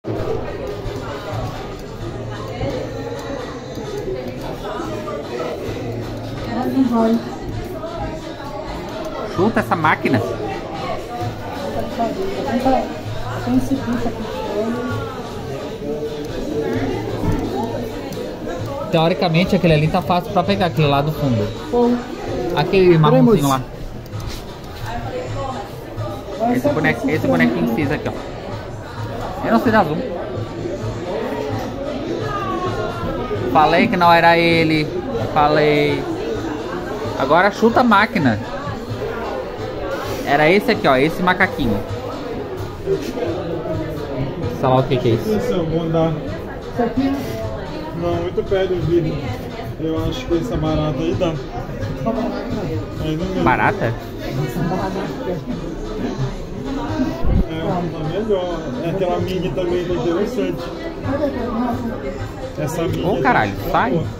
Chuta essa máquina. Teoricamente aquele ali tá fácil pra pegar, aquele lá do fundo. Aquele marronzinho lá. Esse bonequinho cinza aqui, ó. Eu não sei da zoom. Falei que não era ele. Falei. Agora chuta a máquina. Era esse aqui, ó. Esse macaquinho. Sei lá o que é isso. Isso aqui? Não, muito perto do vídeo. Eu acho que essa barata aí dá. Barata? É, tá melhor. Aquela mini também tá interessante. Essa mini. Ô, caralho, sai.